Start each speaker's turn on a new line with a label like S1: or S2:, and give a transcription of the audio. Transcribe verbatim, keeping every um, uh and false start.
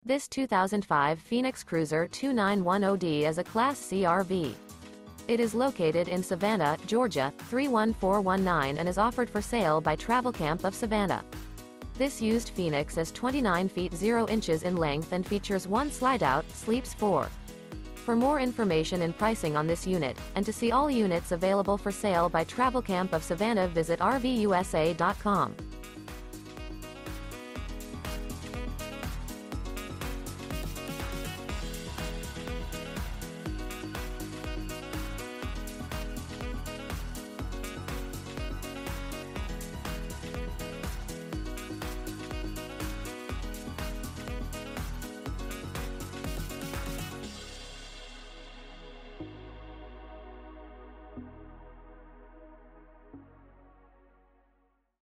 S1: This two thousand five Phoenix Cruiser two nine one zero D is a Class C R V. It is located in Savannah, Georgia, three one four one nine and is offered for sale by Travelcamp of Savannah. This used Phoenix is twenty-nine feet zero inches in length and features one slideout, sleeps four. For more information and pricing on this unit, and to see all units available for sale by Travelcamp of Savannah, visit R V U S A dot com.